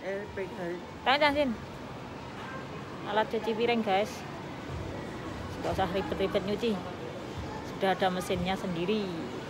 pegang. Tangan Sin. Alat cuci piring guys. Gak usah ribet-ribet nyuci. Sudah ada mesinnya sendiri.